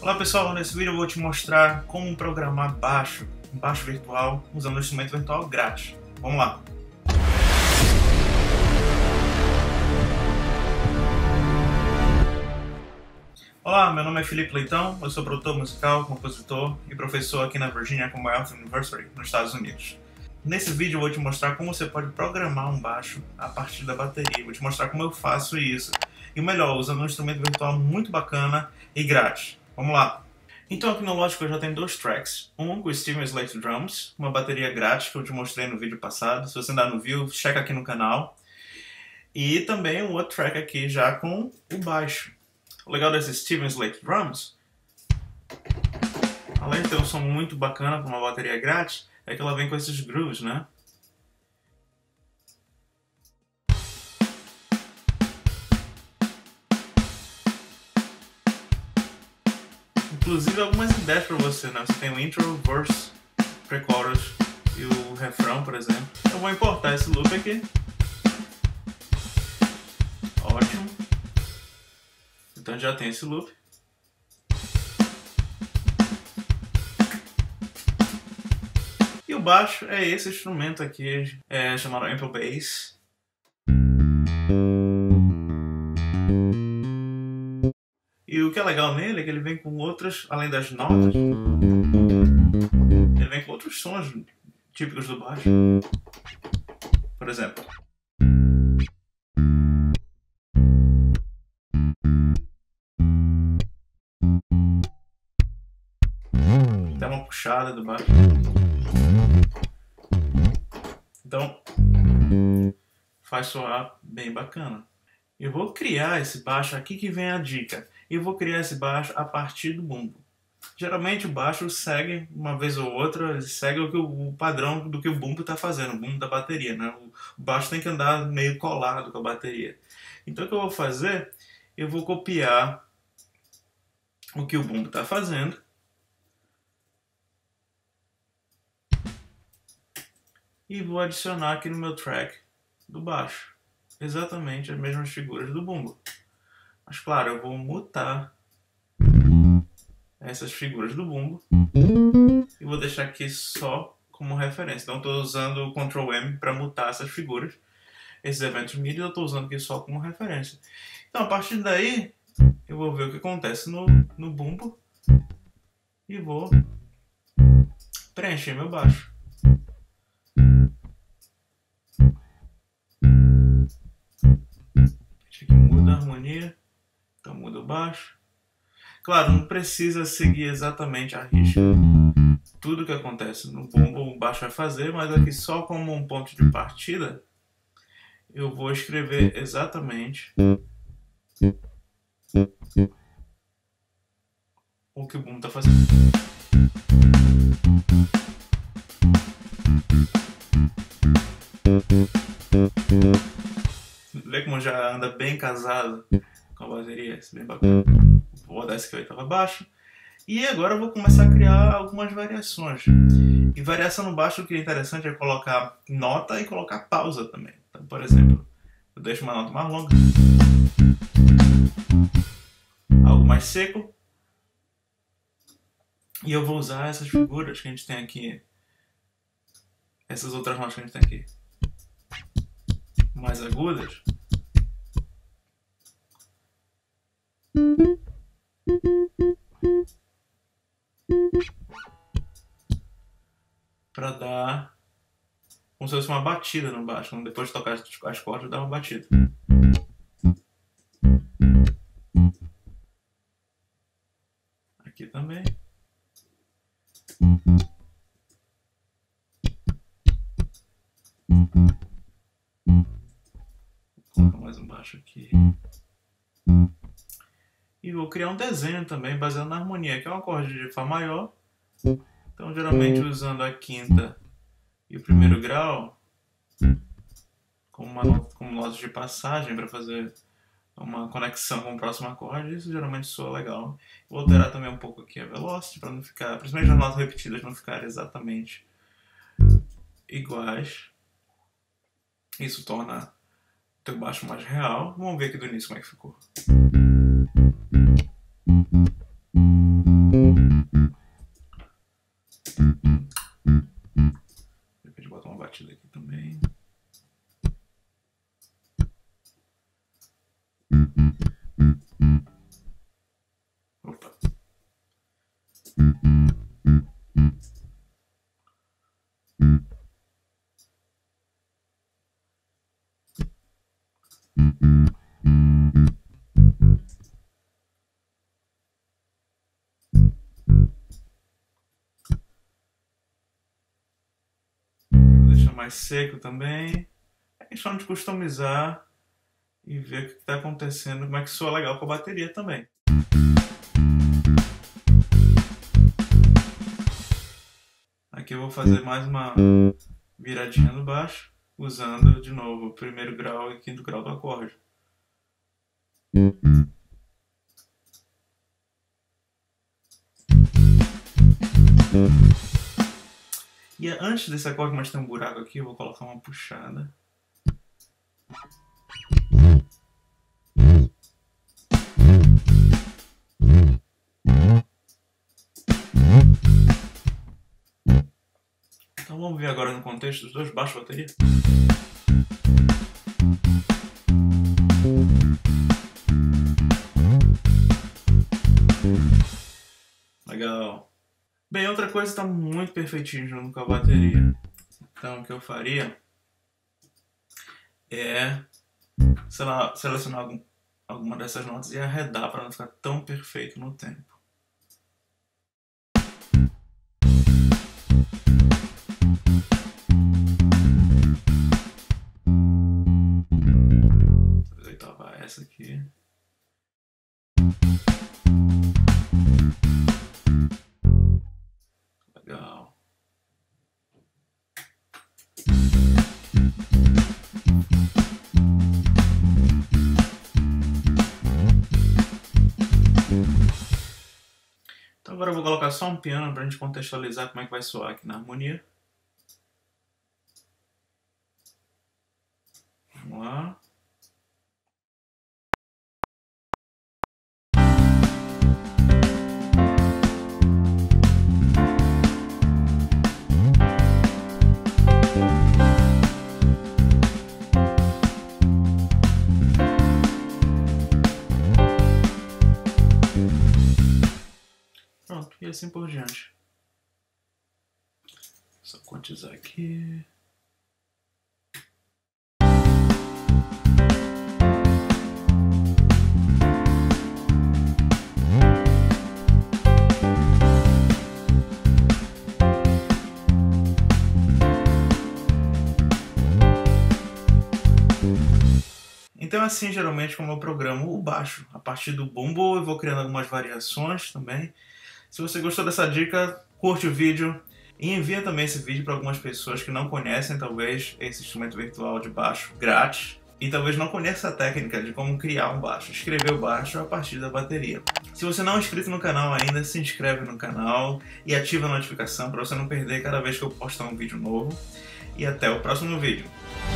Olá pessoal, nesse vídeo eu vou te mostrar como programar um baixo virtual usando um instrumento virtual grátis. Vamos lá! Olá, meu nome é Felipe Leitão, eu sou produtor musical, compositor e professor aqui na Virginia Commonwealth University, nos Estados Unidos. Nesse vídeo eu vou te mostrar como você pode programar um baixo a partir da bateria. Vou te mostrar como eu faço isso. E o melhor, usando um instrumento virtual muito bacana e grátis. Vamos lá! Então aqui no Logic eu já tenho dois tracks. Um com o Steven Slate Drums, uma bateria grátis que eu te mostrei no vídeo passado. Se você ainda não viu, checa aqui no canal. E também um outro track aqui já com o baixo. O legal desse Steven Slate Drums, além de ter um som muito bacana com uma bateria grátis, é que ela vem com esses grooves, né? Inclusive algumas ideias para você, né? Você tem o intro, verse, pre-chorus e o refrão, por exemplo. Eu vou importar esse loop aqui. Ótimo. Então já tem esse loop. E o baixo é esse instrumento aqui, chamado Ample Bass. E o que é legal nele é que ele vem com outras, além das notas, ele vem com outros sons típicos do baixo. Por exemplo. Dá uma puxada do baixo. Então, faz soar bem bacana. Eu vou criar esse baixo, aqui que vem a dica. Eu vou criar esse baixo a partir do bumbo. Geralmente o baixo segue, uma vez ou outra, ele segue o padrão do que o bumbo está fazendo, o bumbo da bateria, né? O baixo tem que andar meio colado com a bateria. Então o que eu vou fazer? Eu vou copiar o que o bumbo está fazendo. E vou adicionar aqui no meu track do baixo. Exatamente as mesmas figuras do bumbo. Mas claro, eu vou mutar essas figuras do bumbo e vou deixar aqui só como referência. Então estou usando o Ctrl M para mutar essas figuras. Esses eventos MIDI eu estou usando aqui só como referência. Então a partir daí eu vou ver o que acontece no bumbo e vou preencher meu baixo. Aqui muda a harmonia, então muda o baixo. Claro, não precisa seguir exatamente a risca tudo que acontece no bumbo o baixo vai fazer, mas aqui só como um ponto de partida eu vou escrever exatamente o que o bumbo está fazendo. Vê como já anda bem casado com a bateria, isso é bem bacana. Vou dar essa oitava abaixo. E agora eu vou começar a criar algumas variações. E variação no baixo, o que é interessante é colocar nota e colocar pausa também. Então, por exemplo, eu deixo uma nota mais longa, algo mais seco, e eu vou usar essas figuras que a gente tem aqui, essas outras notas que a gente tem aqui, mais agudas, para dar como se fosse uma batida no baixo. Depois de tocar as cordas, dá uma batida. Aqui também. Vou colocar mais um baixo aqui. E vou criar um desenho também baseado na harmonia, que é um acorde de Fá maior. Então, geralmente usando a quinta e o primeiro grau como notas de passagem para fazer uma conexão com o próximo acorde, isso geralmente soa legal. Vou alterar também um pouco aqui a velocity para não ficar, principalmente as notas repetidas não ficarem exatamente iguais. Isso torna o teu baixo mais real. Vamos ver aqui do início como é que ficou. deixar mais seco também. É questão de customizar e ver o que está acontecendo, como é que soa legal com a bateria também. Aqui eu vou fazer mais uma viradinha no baixo, usando de novo o primeiro grau e quinto grau do acorde. E antes desse acorde, mas tem um buraco aqui, eu vou colocar uma puxada. Então vamos ver agora no contexto dos dois baixos bateria. Legal. Bem, outra coisa está muito perfeitinho junto com a bateria. Então o que eu faria é, sei lá, selecionar alguma dessas notas e arredar para não ficar tão perfeito no tempo. Oitava essa aqui. Legal. Então agora eu vou colocar só um piano para a gente contextualizar como é que vai soar aqui na harmonia. Vamos lá. Pronto, e assim por diante. Só quantizar aqui. Então é assim geralmente como eu programo o baixo. A partir do bumbo eu vou criando algumas variações também. Se você gostou dessa dica, curte o vídeo e envia também esse vídeo para algumas pessoas que não conhecem talvez esse instrumento virtual de baixo grátis e talvez não conheça a técnica de como criar um baixo, escrever o baixo a partir da bateria. Se você não é inscrito no canal ainda, se inscreve no canal e ativa a notificação para você não perder cada vez que eu postar um vídeo novo. E até o próximo vídeo.